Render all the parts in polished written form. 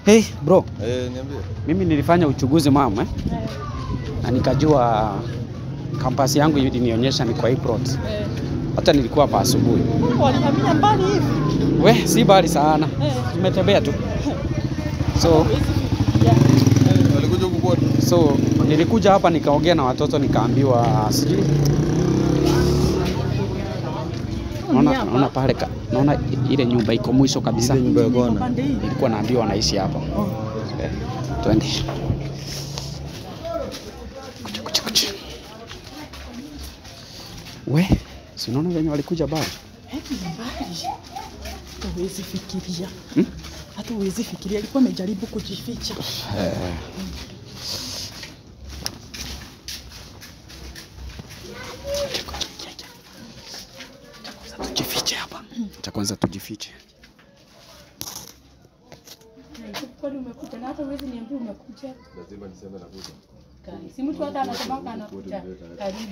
Hey bro. Niambie. Mimi nilifanya uchunguzi mama na nikajua kampasi yangu ilinionyesha ni kwa hii plot. Hata nilikuwa hapa asubuhi. Walihamia mbali hivi? We, si mbali sana. Tumetembea tu. So nilikuja hapa nikaongea na watoto nikaambiwa sijui. Naona pale naona ile nyumba iko mwisho kabisa. Ile nyumba ya kona. Nilikuwa naambiwa wanaishi hapa. Twende. We, si unaona wenye walikuja bado? Huwezi fikiria. Hata huwezi fikiria alikuwa amejaribu kujificha. Tujifiche hapa. Kwanza tujifiche. Kwani umekuja na hata huwezi niambia umekuja? Lazima niseme nakuja. Si mtu hata anasema anakuja. Karibu.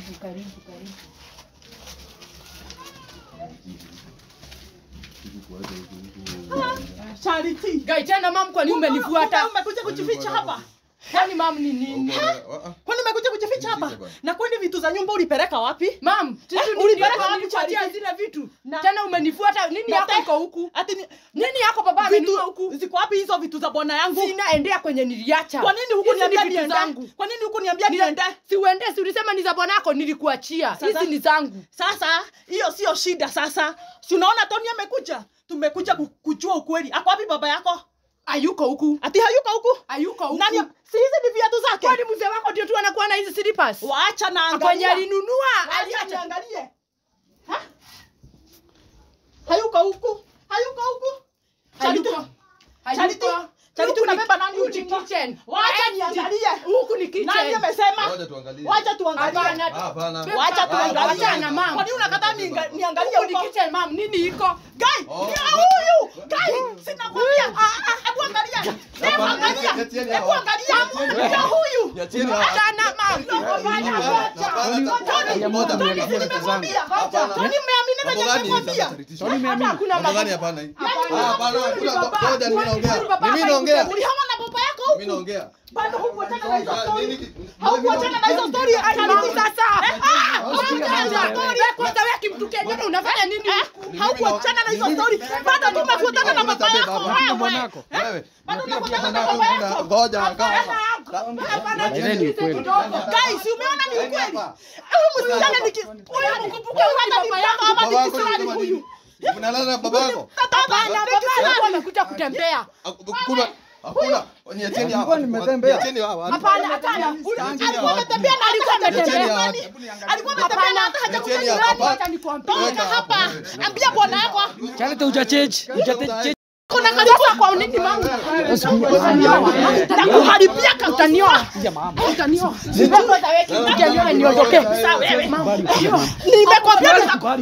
Charity. Gai tena mam, kwani umenifuata? Umekuja kujificha hapa? Kwani mam ni nini? Kwani umekuja kujificha hapa? Na kwani vitu za nyumba ulipeleka wapi? Mam, ulipeleka wapi kupatia zile vitu? Tena umenifuata, nini yako iko huku? Ati nini yako baba amenunua huku? Ziko wapi hizo vitu za bwana yangu? Sina, endea kwenye niliacha. Kwa nini huku niambia niende? Kwa nini huku niambia niende? Si uende, si ulisema ni za bwana yako, nilikuachia. Hizi ni zangu. Sasa hiyo sio shida sasa. Si unaona Tony amekuja? Tumekuja kujua ukweli. Ako wapi baba yako? Hayuko huku. Ati hayuko huku? Hayuko huku. Nani? Si hizi ni viatu zake. Kwani mzee wako ndio tu anakuwa na hizi slippers? Waacha na angalia. Kwenye alinunua, aliacha angalie. Ha? Hayuko huku. Hayuko huku. Charity unabeba nani huku kitchen? Waacha niangalie. Huku ni kitchen. Nani amesema? Wacha tuangalie. Wacha tuangalie. Hapana. Wacha tuangalie. Hapana mama. Kwa nini unakataa niangalie huku? Ni kitchen mam, nini iko? Guy, ni huyu. Guy, sina kwambia. Hebu angalia. Hebu angalia. Hebu angalia. Ni huyu. Achana mam. Tony mmeamini venye nimekwambia? Tony mmeamini? Hapana hapana. Ngoja mimi naongea. Ulihama na baba yako? Mimi naongea. Bado hukuachana na hizo story. Haukuachana na hizo story hadi sasa. Kwanza wewe kimtuke nini unafanya nini? Haukuachana na hizo story. Bado tumefuatana na baba yako wewe. Wewe. Bado tumefuatana na baba yako. Ngoja kaa. Ni kweli. Guys, umeona ni ukweli? Huyu msichana wewe mkumbuke hata baba yako ama ni kisirani huyu. Unalala na baba yako? Hapana, baba yako amekuja kutembea. Hakuna. Niacheni hapa. Niacheni hapa. Hapana. Alikuwa ametembea na alikuwa ametembea. Alikuwa ametembea na hata hajakuja. Acha nikwambie. Toka hapa. Ambia bwana yako. Charity ujacheji. Kuna kanisa kwa nini mama? Nakuharibia Utanioa. Utanioa. Kwanza wewe kimtuke niondoke. Sawa wewe. Nimekwambia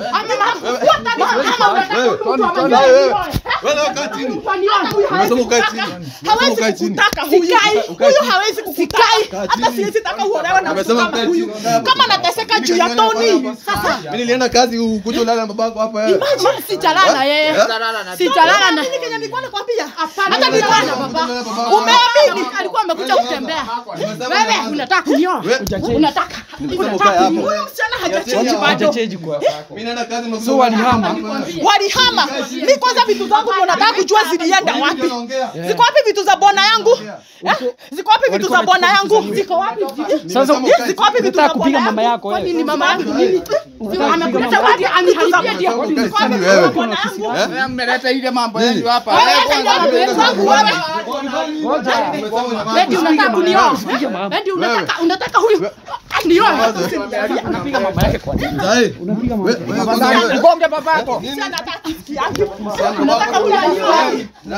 wewe kaa chini. Unasema ukae chini. hawezi kukutaka huyu. Huyu hawezi kukutaka. Hata siwezi taka uolewe na mtu kama huyu. Kama nateseka juu ya Tony. Sasa mimi nilienda kazi ukuja ulala na babako hapa wewe. Imagine sitalala yeye. Sitalala na nini Kenya nilikuwa nakwambia? hata nilikuwa na baba. Umeamini alikuwa amekuja kutembea. Wewe unataka kunioa? Unataka hapo. Huyu msichana hajacheji bado. Mimi naenda kazi mzuri. So walihama. Mimi kwanza vitu zangu ndio nataka kujua zilienda wapi. Ziko wapi vitu za bwana yangu? Ziko wapi vitu za bwana yangu? Ziko wapi? Sasa ziko wapi vitu za kupiga mama yako wewe? Kwani ni mama yangu nini? Amekuja wapi aniharibia dia. Wewe mmeleta ile mambo yenu hapa. Wewe unataka kunioa? Wewe unataka huyu nioa? Anapiga mama yake kwa nini? Unapiga mama yake. Gonge babako. Unataka huyu anioa?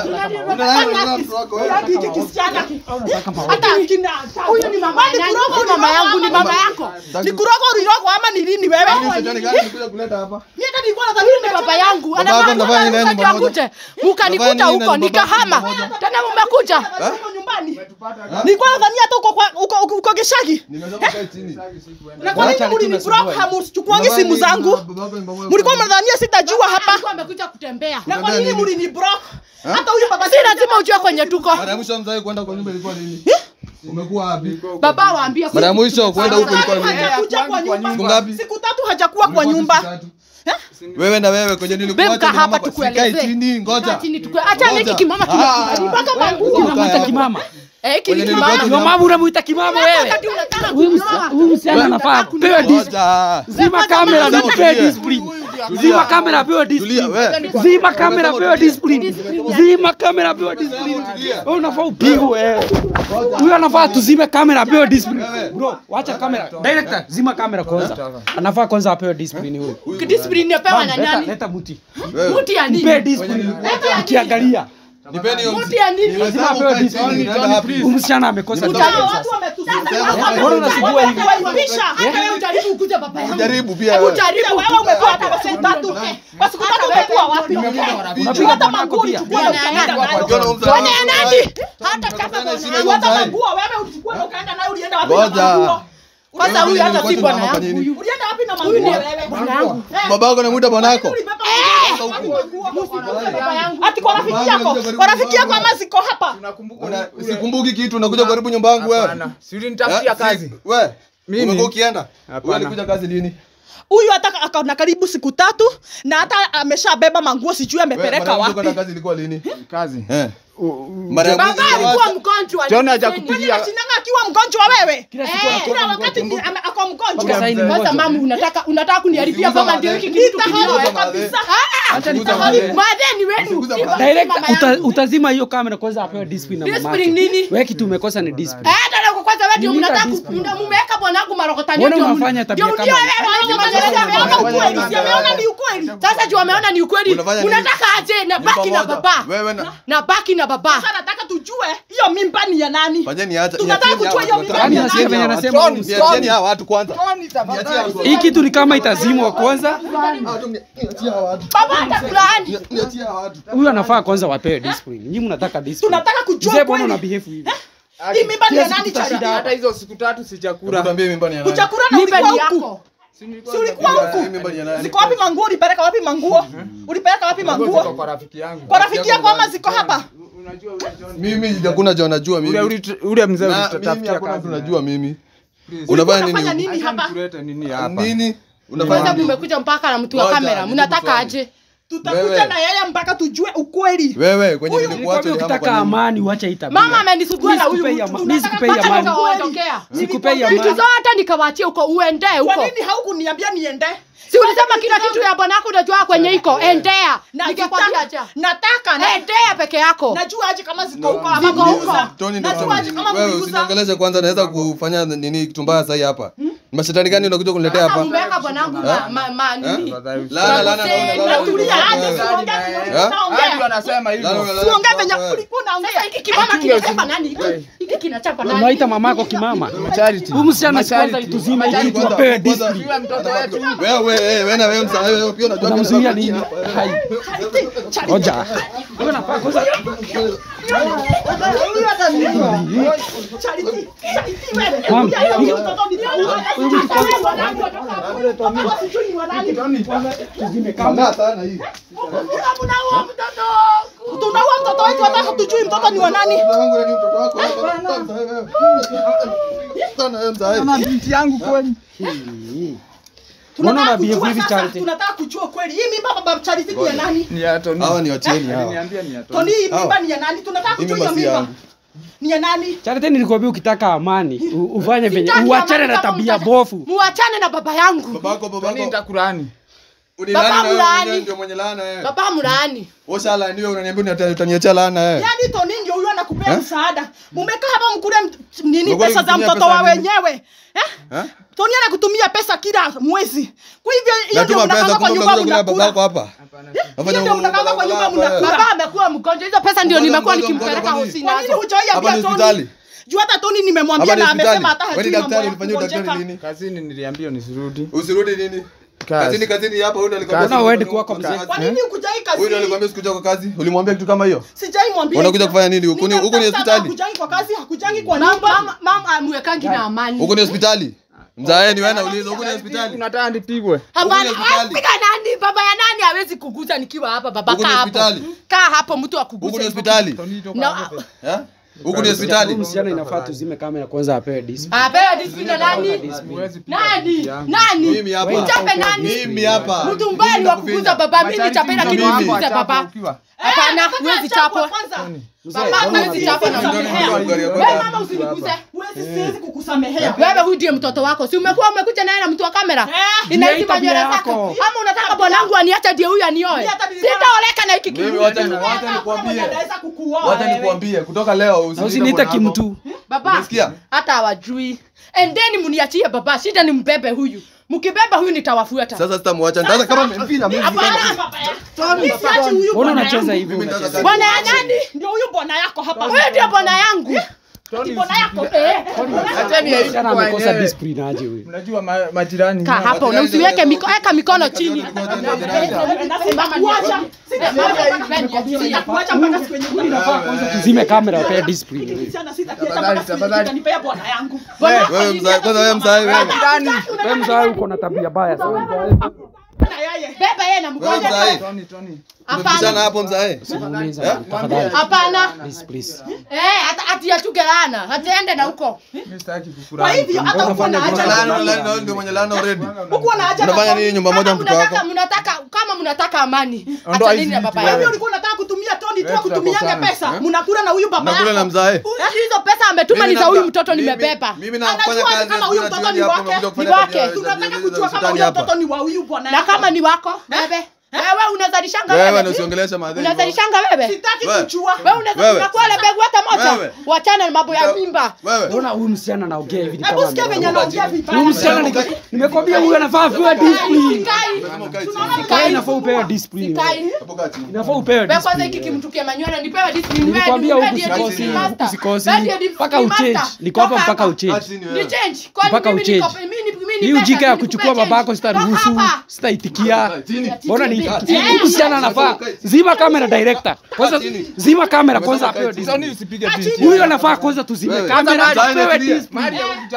Hata akina huyu ni mama yangu. Mama yangu ni mama yako. Ni kurogo ulirogo ama ni lini wewe? Mimi hata nilikuwa nadhani ni baba yangu. Anafanya nini akuje? Mkanikuta huko nikahama. Tena mmekuja. gani? Nilikuwa nadhania hata uko Geshagi. Nimesema kae chini. Na kwa nini mliniblock hamchukua simu zangu? Mlikuwa mnadhania sitajua hapa. Alikuwa amekuja kutembea. Na kwa nini mliniblock? Hata huyu baba Si lazima ujue kwenye tuko. Mara ya mwisho mzae kwenda kwa nyumba ilikuwa lini? Umekuwa wapi? Baba waambia. Mara ya mwisho kwenda huko ilikuwa lini? hajakuja kwa nyumba. Siku ngapi? Siku 3 hajakuwa kwa nyumba. Wewe na wewe kwenye nilikuacha Bemka hapa tukueleze. Kae chini, ngoja. Acha niki kimama kimama. Mpaka mangu Unamuita kimama. Kile Kwenye kimama. Ndio mama unamuita kimama wewe. Huyu msichana anafaa pewe discipline. Ngoja. Zima kamera na pewe discipline. Zima kamera pewe Tulia discipline. wewe. Zima kamera pewe discipline. Zima kamera pewe discipline. Wewe unafaa upigwe wewe. Huyu anafaa tuzime kamera pewe discipline. Bro, wacha kamera. Director, zima kamera kwanza. Anafaa kwanza apewe discipline huyu. Discipline yapewa na nani? Leta muti. Muti ya nini? Pewe discipline. Akiangalia. Nipeni hiyo Muti ya nini? Lazima apewe discipline. Huyu msichana amekosa watu wametusema. Mbona unasibua hivi? Hata wewe ujaribu kuja baba yangu. Jaribu pia wewe. Ujaribu wewe umekuwa hapa kwa siku 3. Kwa siku 3 umekuwa wapi? Unapiga Hata manako manguo pia. ulichukua ukaenda nayo. Bwana ya nani? Hata kama Hata manguo wewe ulichukua ukaenda nayo ulienda wapi na Ngoja. manguo? kwanza huyu hata si bwana yangu huyu. Ulienda wapi na manguo wewe? Bwana yangu. Babako anamuita bwanako. Ati kwa rafiki yako. Kwa rafiki yako ama ziko hapa. Sikumbuki kitu unakuja karibu nyumba yangu wewe. Si ulinitafutia kazi. Wewe. Mimi? Umekuwa ukienda? Hapana. Wewe ulikuja kazi lini? Huyu hata akaona karibu siku 3 na hata ameshabeba manguo sijui amepeleka wapi. Wewe kazi ilikuwa lini? Kazi. Mara ya baba alikuwa mgonjwa. John hajakupigia. Sinanga akiwa mgonjwa wewe. Kila wakati ako mgonjwa. Sasa mama unataka kuniharibia baba ndio hiki kitu Nitaharibia kabisa. Acha nitaharibu. Madeni wetu. Direct utazima hiyo kamera kwanza apewe discipline na mama. Discipline nini? Wewe kitu umekosa ni discipline. Hata kwa kwanza wewe ndio unataka kumweka bwanangu marokotani Wewe unafanya tabia kama Ameona ni ukweli. Sasa juu ameona ni ukweli. Unataka aje na baki na baba. Wewe na baki na baba. Sasa nataka tujue hiyo mimba ni ya nani? Fanyeni acha. Tunataka kujua hiyo mimba ni ya nani. Anasema anasema Niacheni hawa watu kwanza. hii kitu ni kama itazimwa kwanza. Baba atakulaani. Niachie hawa watu. Huyu anafaa kwanza wapewe discipline. Nyinyi mnataka discipline. Tunataka kujua Mzee, mbona kweli. una behave hivi? Hii mimba ni ya nani Charity? Hata hizo siku 3 sijakula. Tuambie mimba ni ya nani? Kuchakura na Mimba ulikuwa ni huku. yako. Si ulikuwa huku? Mimba ni ya nani? Ziko wapi manguo? Ulipeleka wapi manguo? Ulipeleka wapi manguo? Kwa rafiki yangu. Kwa rafiki yako ama ziko hapa? Unajua ule John. Mimi hakuna John najua mimi. Ule mzee Mimi ulitafutia hakuna kazi. tunajua mimi. Unafanya Unafanya nini hapa? Kuleta nini hapa? nini? Kwanza Unafanya nini? mmekuja mpaka na mtu wa Ngoja, kamera. nijibu Mnataka swali. aje? Tutakuja Wewe. na yeye mpaka tujue ukweli. Wewe kwenye nilikuacha Nikwambia ni hapa ukitaka kwa nini? amani uache hii tabia. Mama amenisugua na huyu mtu. Mimi sikupei amani. Sikupei Vitu amani. zote nikawaachia huko uende Kwa huko. nini haukuniambia niende? Si ulisema kila kitu ya bwanako unajua kwenye iko. Endea. Nikakwambia acha. Nataka Endea peke yako. najua aje kama ziko huko ama Ziko huko. Tony ndo najua aje kama wewe mliuza. usiniongeleshe kwanza naweza kufanya nini kitu mbaya sasa hapa. Mashetani gani unakuja kuniletea Sasa hapa? mmeweka bwanangu nini? Natulia aje Hadi wanasema hivyo. Tuongee venye ulikuwa unaongea. Sasa hiki kimama kinachapa nani? Hiki kinachapa nani? Unaita mamako kimama. Charity. Huyu msichana kwanza ituzime hii kitu apewe discipline. Yule mtoto wetu. Wewe na wewe msana wewe pia unajua Unamzuia nini? Hai. Ngoja. Wewe unafaa kwanza kama sana hii. Tunaua mtoto wetu hata hatujui mtoto ni wa nani. Wangu ni mtoto wako hapa. Sana wewe mzee. Na binti yangu kwani. Unaona Tunataka behave kujua hivi sasa, Charity. tunataka kujua kweli. Hii mimba baba Charity ni ya nani? Ni ya Tony. Hawa ni wacheni hawa. Niambia ni ya Tony. Toni, hii mimba ni ya nani? Tunataka kujua hiyo mimba. Ni ya nani? Charity, nilikwambia ukitaka amani ufanye venye Sitaki uachane amani na kama tabia mtaka- bofu. Muachane na baba yangu. Babako Tony nitakulani. Unilani na wewe mlaani. mwenyewe ndio mwenye laana wewe. Baba mlaani. Oshala ndio unaniambia utaniachia laana wewe. Yaani Toni ndio huyo anakupea msaada. Mumekaa hapa mkule nini Mlikuwa pesa za mkitumia mtoto wa pesa nini? wenyewe. Eh? Toni anakutumia pesa kila mwezi. Kwa hivyo hiyo ndio Natuma mnakaa pesa kwa kumbe nyumba kuja kulea babako mnakula. hapa. Hiyo ndio mnakaa kwa nyumba mnakula. Baba amekuwa mgonjwa. Hizo pesa ndio Mgonjwa, nimekuwa mgonjwa, nikimpeleka mgonjwa, hospitali Kwa nini nazo. hujawahi Hapa ni ambia hospitali. Toni? Juu hata Toni nimemwambia Hapa ni na hospitali. amesema hata Wewe hajui ni mambo daktari ya ulifanyia daktari kugonjeka. nini? Kazini niliambiwa nisirudi. Usirudi nini? Kazini hapa huyu alikwambia. Mbona uende kwako mzee? Kwa nini ukujai kazi? Huyu alikwambia sikuja kwa kazi. Ulimwambia kitu kama hiyo? Sijai mwambia. Unakuja kufanya nini? Huko ni hospitali. Hakujai kwa kazi, hakujangi kwa nyumba. Mama amwekangi na amani. Huko ni hospitali. Mzae ni wewe nauliza huko ni hospitali. Unataka nipigwe? Hapana, piga nani? Baba ya nani hawezi kuguza nikiwa hapa baba kaa hapo. Kaa hapo mtu akuguze. Huko ni hospitali. Eh? Huko ni hospitali. Msichana inafaa tuzime kamera kwanza apewe discipline. Apewe discipline nani? Nani? Mimi hapa. Uchape nani? Mimi hapa. Mtu mbali wa kuguza baba, mimi nichape lakini usiguze baba. Hapana, huwezi chapwa. Baba huwezi chapwa na mama. Wewe mama usiniguze. Siwezi kukusamehea. Wewe huyu ndiye mtoto wako. Si umekuja naye na mtu wa kamera? Inaishi manywele zako. Ama unataka bwanangu aniache ndiye huyu anioe? Sitaoleka na hiki kitu. Mimi wacha nikwambie. Wacha nikwambie kutoka leo usiniite kimtu. Baba. Unasikia? Hata hawajui. Endeni mniachie baba. Shida ni mbebe huyu. Mkibeba huyu nitawafuata. Sasa sitamwacha. Nitaanza kama mpira mimi. Mbona unacheza hivi? Bwana ya nani? Ndio huyu bwana yako hapa. Huyu ndio bwana yangu. Bwana yako. Acheni hivi Sana amekosa discipline aje huyu. Unajua majirani. Kaa hapo na usiweke eka mikono chini. Kuacha mpaka siku yenyewe Inafaa kwanza tuzime kamera apewe discipline. sana sitanipea bwana yangu. Wewe mzae, kwanza wewe mzae wewe. Wewe mzae uko na tabia mbaya sana. Beba yeye na Wewe mkono. mzae. Tony. Umepishana hapo mzae. Simuuliza tafadhali. Hapana. Please. Ati achugelana. Ataende na huko. Mimi sitaki Kwa kufurahi. hivyo hata uko na haja Lana ndio mwenye lana already. uko na haja Unafanya nini nyumba moja mtoto wako? Kama mnataka amani. Ondoa Acha nini hizi na baba vitu Wewe yangu. ulikuwa unataka kutumia Tony tu Wewe kutumianga tutakosana. pesa. Mnakula na huyu baba yako. Nakula na mzae. Hizo pesa ametuma ni za huyu mtoto nimebeba. Mimi nafanya Anajua kazi kama huyu mtoto ni wake. Tunataka kujua kama huyu mtoto ni wa huyu bwana Na yako. kama ni wako, bebe. Wewe unazalishanga Wewe wewe. na usiongelesha madhari. Unazalishanga wewe. Sitaki Wewe. kujua. Wewe unazalishanga ile begu hata moja. Wewe. Wachana na mambo ya mimba. Wewe. Mbona huyu msichana anaongea hivi Hebu sikia venye anaongea vibaya. Huyu msichana nimekwambia huyu anafaa apewe discipline. Kai inafaa upewe discipline. Kai. Hapo kaa chini. Inafaa upewe Wewe kwanza discipline. hiki kimtukia manywele nipewe discipline. Nilikwambia huku sikosi, huku sikosi. Mpaka uchange. Niko hapa mpaka Kaa uchange. chini Ni wewe. change. Kwani Mpaka mimi uchange. niko mimi Hii ujika ya kuchukua babako sitaruhusu, sitaitikia. Mbona ni huyu msichana anafaa zima kamera director. Kwanza zima kamera kwanza apewe discipline. Tony usipige picha. Huyu anafaa kwanza tuzime kamera apewe discipline.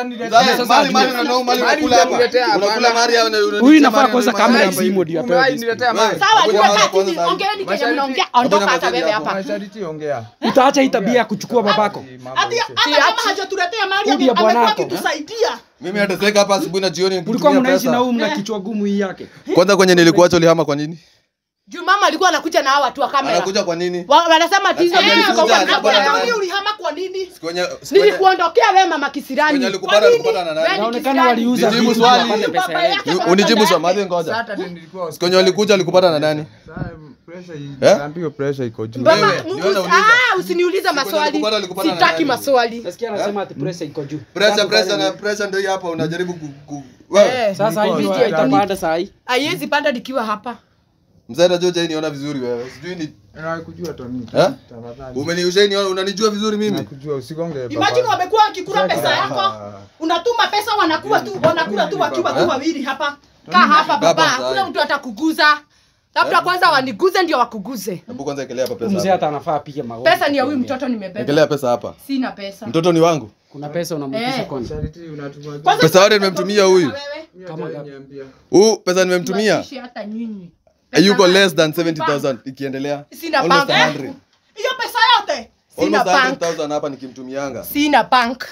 Mali na no mali unakula hapa. Unakula mali au Huyu inafaa kwanza kamera zimo ndio apewe discipline. Niletea mali. Sawa, ongeeni kenye mnaongea. Ondoka hata wewe hapa. Charity ongea. Utaacha hii tabia ya kuchukua babako. Hata kama hajatuletea mali Huyu ndiye amekuwa bwanako. akitusaidia. Mimi nateseka hapa asubuhi na jioni Ulikuwa nikitumia mnaishi na pesa. huyu mna kichwa gumu hii yake. Kwanza kwenye nilikuacha ulihama kwa nini? Juu mama alikuwa anakuja na hao watu wa kamera. Anakuja kwa nini? Wanasema tizo Lakini ndio alikuja, kwa alikuwa kamera. na- Tony ulihama kwa nini? Kwenye Nilikuondokea wewe mama kwenye kisirani. alikupata na nani? Inaonekana waliuza Nijibu vitu swali. wapate pesa yake. Unijibu swali madhi ngoja. Saturday nilikuwa Kwenye alikuja alikupata na nani? pressure Eh? naambiwa pressure iko juu. Mama, Wewe, ndio nauliza. usiniulize maswali. Alikupata na Sitaki nani? maswali. Nasikia anasema ati pressure iko juu. Pressure ndio hapa unajaribu wewe. Sasa hivi Nilikuwa haitapanda saa hii. Haiwezi panda nikiwa hapa. Mzee na George niona vizuri wewe. Sijui ni Nakujua Tony. Eh? Tafadhali. umeniushaini unanijua vizuri mimi. Nakujua usigonge baba. Imagine wamekuwa wakikula pesa yako. Unatuma pesa wanakula tu wakiwa tu wawili hapa. Kaa hapa baba. Baba, Hakuna mtu atakuguza. Labda kwanza waniguze ndio wakuguze. Hebu kwanza ekelea hapa Mzee pesa. hata anafaa apige magoti. Pesa ni ya huyu mtoto nimebeba. Ekelea pesa hapa. Sina pesa. Mtoto ni wangu. Kuna pesa unamrudisha kwanza. Charity unatuma. Kwanza Pesa yote nimemtumia huyu. Kama niambia. Pesa nimemtumia. Tuwashishi hata nyinyi. Yuko less than 70,000 ikiendelea. Sina Almost bank. 100. Hiyo pesa yote. Sina Almost bank. 100,000 hapa nikimtumianga. Sina bank.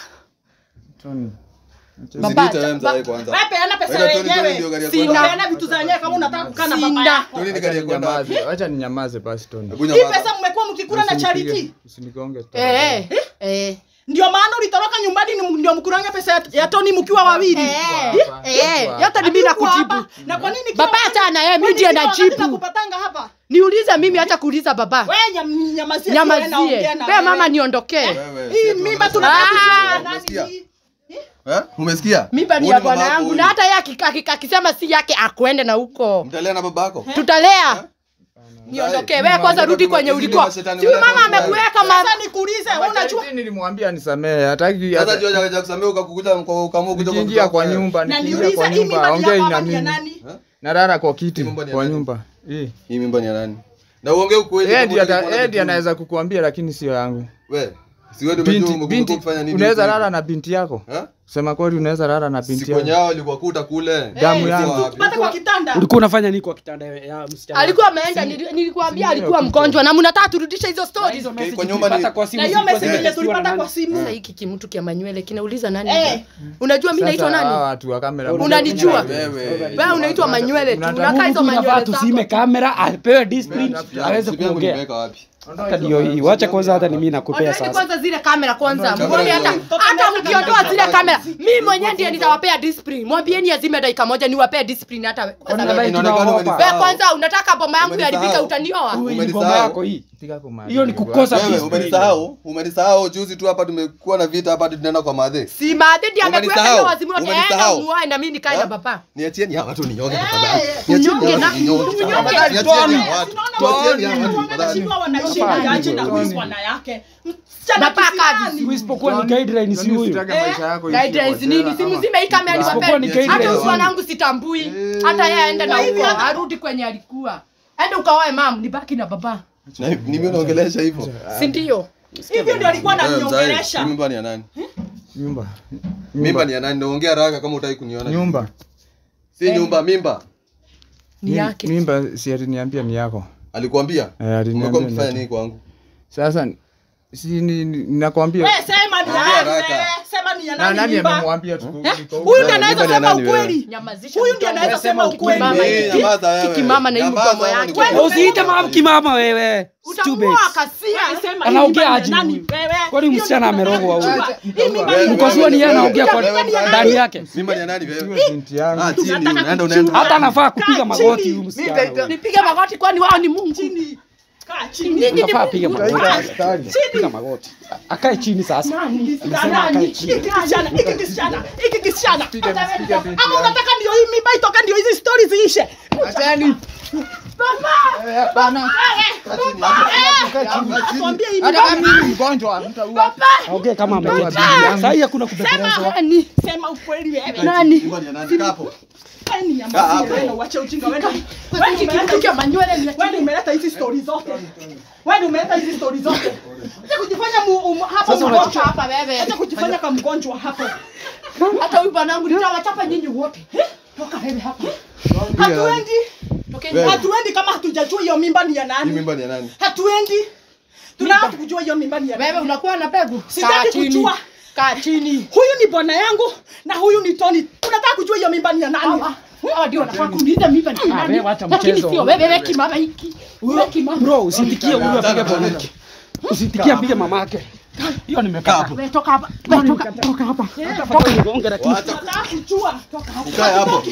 Tony. Usiniite wewe mzae kwanza. Wewe peana pesa Wewe Tony ndio yenyewe. gari ya Sina. kwanza. Peana vitu za yenyewe kama unataka kukaa na baba Sina. yako. Tony ni gari ya kwanza. Nyamaze. Acha ninyamaze basi Tony. Hebu Hii nyamaza. pesa mmekuwa mkikula na Charity. Usinigonge Tony. Ndio maana ulitoroka nyumbani ndio mkuranga pesa ya Tony mkiwa wawili. Yote ni mimi nakujibu. Na kwa nini Baba hata na yeye mimi ndiye najibu. nakupatanga hapa? Niulize mimi hata kuuliza baba. Wewe nyamazie. Nyamazie. Wewe mama niondokee. Wewe. Hii mimba tunataka Umesikia? nani? Umesikia? Mimba ni Huyu ya bwana mama yangu yako na huyu. hata yeye akisema si yake akwende na huko. Mtalea na babako. Tutalea. Niondokee. Wewe kwanza rudi kwenye ulikuwa. Si mama amekuweka mama. Sasa nikuulize, unajua Charity nilimwambia nisamehe. Hataki Sasa George akaja kusamea ukakuja ukaamua kuja nikiingia kwa nyumba, na nikiingia niulize kwa hii nyumba mimba ni ongea ya ina baba ni ya mimi. nani? Narara kwa kiti kwa nyumba. Hii mimba ni ya nani? Na uongee ukweli. Edi anaweza kukuambia lakini sio yangu. Wewe, si wewe umekuja kufanya nini? Unaweza lala na binti yako? Sema kweli unaweza lala na binti yako. Siku nyao alikuwa kuta kule. Damu yangu. Tupate kwa kitanda. Ulikuwa unafanya nini kwa kitanda ya msichana? Alikuwa ameenda nilikuambia alikuwa mgonjwa na mnataka turudishe hizo stories. Kwa nyumba ni kwa simu. Na hiyo message ile tulipata kwa simu. Sasa hiki kimtu kia manywele kinauliza nani? Unajua mimi naitwa nani? Watu wa kamera. Unanijua? wewe. Wewe unaitwa manywele tu. Unakaa hizo manywele Unafaa tusime kamera, apewe discipline, aweze kuongea. Nimeweka wapi? Hata ndio hii. Wacha kwanza hata ni mimi nakupea Ondoeni sasa. kwanza zile kamera kwanza. Mwone hata mkiondoa zile kamera. Mimi mwenyewe ndiye nitawapea discipline. Mwambieni azime dakika moja niwapee discipline hata wewe kwanza unataka boma yangu iharibike utanioa. Ngoma yako hii. Hiyo ni kukosa discipline. Umenisahau juzi tu hapa tumekuwa na vita hapa tunaenda kwa madhe. Si madhe ndiye amekuweka hiyo wazimu yote aenda umuae na mimi nikae na baba. Niachieni hawa watu ninyonge tafadhali. Unyonge na Niachieni hawa watu. Tuachieni hawa watu tafadhali. Baba kazi. Usipokuwa ni guideline si huyu. Guidelines nini? Si mzime hii kamera niwapee. Hata mwanangu sitambui. Hata yeye aende na huko arudi kwenye alikuwa. Ende ukaoe mam nibaki na baba. Na mimi naongelesha hivyo. Si ndio? Hivyo ndio alikuwa ananiongelesha. Mimba ni ya nani? Nyumba. Mimba ni ya nani? Naongea haraka kama hutaki kuniona. Nyumba. Si nyumba, mimba. Ni yake. Mimba si aliniambia ni yako. Alikuambia? Aliniambia. Umekuwa mkifanya nini kwangu? Sasa si ninakwambia. Wewe sema ni yake. Sema ni ya nani? Nani amemwambia tu? Huyu ndiye anaweza sema ukweli. Nyamazisha. Huyu ndiye anaweza sema ukweli. Kikimama na hiyo mkomo yake. Usiite mama kimama wewe. Stupid. Anaongea aje? Kwani msichana amerogwa huyu? Mkosua ni yeye anaongea kwa ndani yake. Mimba ni ya nani wewe? Binti yangu. Chini unaenda. Hata anafaa kupiga magoti huyu msichana. Nipige magoti kwani wao ni Mungu. Kaa chini. Unafaa piga magoti. Piga magoti. Akae chini sasa. Amesema akae chini. Iki kisichana. Ama unataka ndio hii mimba itoke ndio hizi stories ziishe. Achani. Bana. Tuambie hii Hata kama mimi mgonjwa mtaua. Ongea kama ametua. Sasa hii hakuna kubembelezwa. sema ukweli wewe. Nani? Mimba ni ya nani? Kapo. Yaani nyamaza wewe uache ujinga wewe. Wewe manywele ni Wewe umeleta hizi stories zote. Wewe umeleta hizi stories zote. Acha kujifanya hapa mgonjwa hapa wewe. Acha kujifanya kama mgonjwa hapa. Hata huyu bwanangu nitawachapa nyinyi wote. Toka wewe hapa. Hatuendi. Hatuendi kama hatujajua hiyo mimba ni ya nani. Hii mimba ni ya nani? Hatuendi. Tunataka kujua hiyo mimba ni ya nani. Wewe unakuwa na pegu? Sitaki kujua. Kaa chini. Huyu ni bwana yangu na huyu ni Tony. Unataka kujua hiyo mimba ni ya nani? Hawa ndio wanafaa kuuliza mimba ni ya nani. Lakini sio wewe kimama hiki. Wewe kimama. Bro, usitikie huyu apige bwanake. Usitikie apige mamake. Hiyo nimekaa hapo. Wewe toka hapa. Toka hapa. Toka nigonge lakini. Unataka kujua. Toka hapa. Ukae hapo.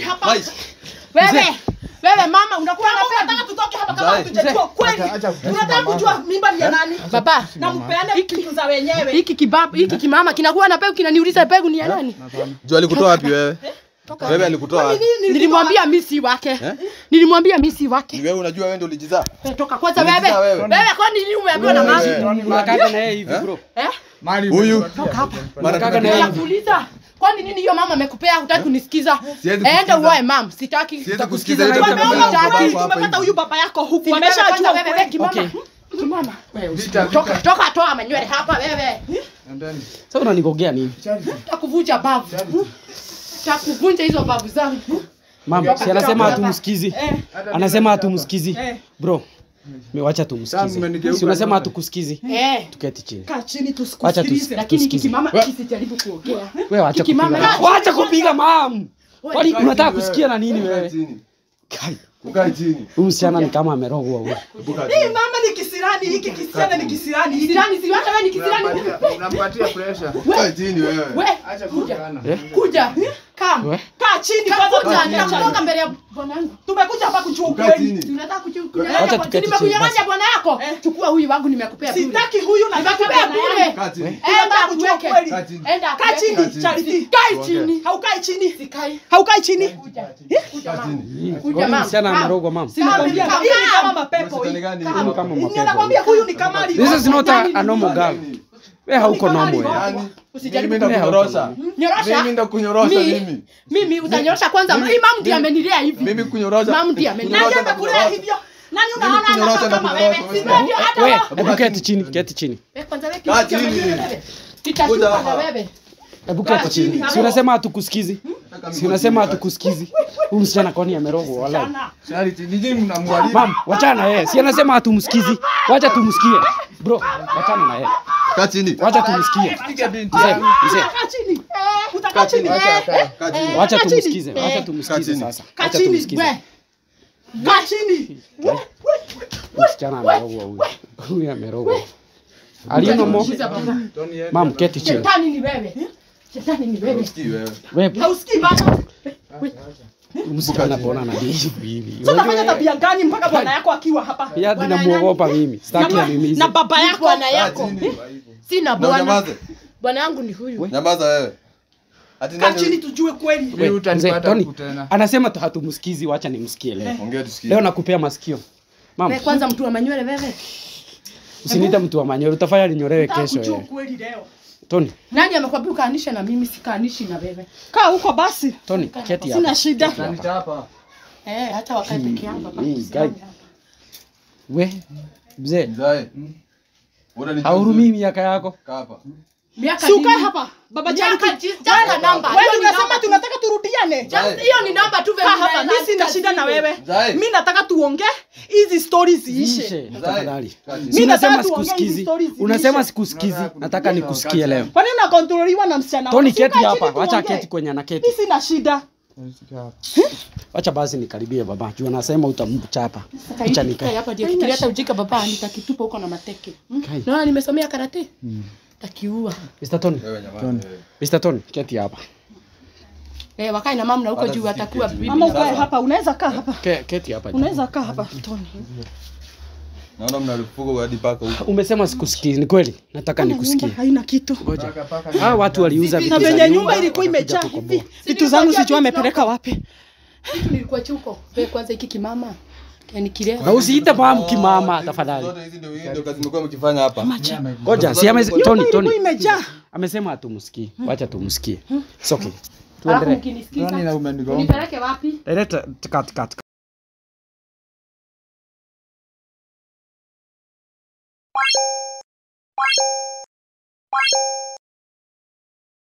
Wewe mama unakuwa na pegu. Unataka tutoke hapa kama hatujajua kweli. Unataka kujua mimba ni ya nani? Baba, na mpeane vitu za wenyewe. Hiki kibaba, hiki kimama kinakuwa na pegu kinaniuliza pegu ni ya nani? Jua alikutoa wapi wewe? Wewe alikutoa wapi? Nilimwambia mimi si wake. Nilimwambia mimi si wake. Wewe unajua wewe ndio ulijizaa. Toka kwanza wewe. Wewe kwani nini umeambiwa na mama? Unakaka na yeye hivi bro. Mali huyu. Toka hapa. Unakaka na yeye. Nakuuliza. Kwani nini hiyo mama amekupea hutaki kunisikiza? Enda uoe mam, sitaki. Siwezi kusikiza hiyo. Tumepata huyu baba yako huku. Ameshajua wewe kimama. Kimama. Toka toa manywele hapa wewe. Sasa unanigogea nini? Takuvunja babu. Takuvunja hizo babu zangu. Mama, si anasema hatumsikizi. Anasema hatumsikizi. Bro, Wacha tumsikize. Si unasema hatukusikizi? Tuketi chini. Kaa chini tusikilize. Lakini kimama kisijaribu kuongea. Wewe acha kupiga. Acha kupiga mam. Kwani unataka kusikia na nini wewe? Kai. Ukae chini. Huyu msichana ni kama amerogwa huyu. Hii mama ni kisirani, hiki kisichana ni kisirani. Kisirani si hata wewe ni kisirani. Unampatia pressure. Ukae chini wewe. Acha kujana. Kuja. Come. Kaa chini kwanza tunatoka mbele ya bwana yangu. Tumekuja hapa kuchukua ukweli. Tunataka kuchukua. Nimekunyang'anya bwana yako. Chukua huyu wangu nimekupea bure. Sitaki huyu na nimekupea bure. Kaa chini. Enda kuchukua ukweli. Enda kaa chini. Charity. Kaa chini. Haukai chini. Sikai. Haukai chini. Kuja. Kaa chini. Kuja mama. Msichana amerogwa mama. Sinakwambia hii ni kama mapepo hii. Kama mapepo. Ninakwambia huyu ni kama This is not a normal girl. Wewe hauko normal. Yani Usijaribu mimi ndakunyorosha. Nyorosha. Mimi ndakunyorosha mimi. Mimi utanyorosha kwanza. Mimi mama ndiye amenilea hivi. Mimi kunyorosha. Mama ndiye amenilea. Nani amekulea hivyo? Nani unaona kunyorosha anataka kama na wewe? kunyorosha. Si ndio hata Wewe, wewe. hebu keti chini, keti chini. Kwanza wewe Kaa kitu chini. Titashuka na wewe. Hebu keti chini. Si unasema hatukusikizi? Si unasema hatukusikizi? Huyu msichana kwani amerogwa wala. Charity, ni nini mnamwalimu? Mam, wachana yeye. Si anasema hatumsikizi. Wacha tumsikie. Bro, wachana na yeye. Kaa chini. Wacha tumsikie. Piga binti Mzee, yangu. mzee. Kaa chini. Utakaa chini. Kaa chini. Wacha Kaa tumsikize. chini. Wacha tumsikize chini. sasa. Kaa Wacha chini. tumsikize. Wewe. Kaa chini. Msichana amerogwa huyu. Huyu amerogwa. Alino mo. Mam, keti chini. Shetani ni wewe. Shetani ni wewe. Usikii wewe. Wewe, Hausikii bana? msichana bona na hivi. Sasa unafanya tabia gani mpaka bwana yako akiwa hapa? Pia ninamuogopa mimi. Sitaki animize. Na baba yako. Bwana yako. Sina Na bwana. unyamaze. Bwana yangu ni huyu. Nyamaza wewe. Ati Kaa nani? chini tujue kweli. Wewe Mzee, utanipata Tony, huku tena. anasema tu hatumsikizi, wacha nimsikie leo. Ongea tusikie. Leo nakupea masikio. Mama, Wewe kwanza mtu wa manywele wewe. usiniite mtu wa manyoya, utafanya ninyolewe Nataka kesho kujua yeye. kweli leo. Tony, Nani amekwambia ukaanisha na mimi sikaanishi na wewe? Kaa huko basi. Tony, keti Sina hapa. shida. Nitapa. Hata wakae peke yangu hapa. Guy. We, mzee, Mzae. Bora ni haurumii miaka yako. Kaa hapa. Miaka Si ukae nini? hapa. Baba Miaka Charity. jaza namba. Wewe Hiyo ni unasema namba. tunataka turudiane. Hiyo ni namba tu Kaa hapa. Mimi sina shida na wewe. Mzae. Mimi nataka tuongee hizi stories ziishe. Ziishe, tafadhali. Mimi Si unasema nataka tuongee hizi sikusikizi. stories ziishe. Unasema sikusikizi, nataka nikusikie leo. Kwani unakontroliwa na msichana wako? Tony, Si ukae keti chini hapa, wacha tuongee. keti kwenye anaketi. Mimi sina shida. Wacha basi nikaribie baba. Juu anasema utamchapa. Acha nikae. hapa ndio fikiria hata ujika baba nitakitupa huko na mateke. Kai. Naona nimesomea karate. Takiua. Mr. Tony, Wewe nyamaza. Mr. Tony, keti hapa. Wakae na mama na huko Hata juu sisi atakuwa keti. bibi. Mama ukae hapa. Unaweza kaa hapa. Keti hapa. Unaweza kaa hapa Tony. Naona mnalipuka hadi paka huko. Umesema sikusikizi, ni kweli? Nataka Nyumba nikusikie. haina kitu. Ngoja. Hawa watu waliuza vitu Na za venye nyumba ilikuwa wakakuja imejaa kukomboa. hivi. Vitu zangu sijui amepeleka wapi. Kitu nilikuwa chuko. Wewe kwanza hiki kimama. Yani kileo. Na usiite mama kimama tafadhali. Zote hizi ndio kazi mmekuwa mkifanya hapa. Ngoja, si amesema Tony, Ilikuwa Tony. imejaa. Amesema hatumsikii. Wacha tumsikie. It's okay. Alafu Tuendelee. mkinisikiza. Nani na umenigonga? Unipeleke wapi? Director, cut.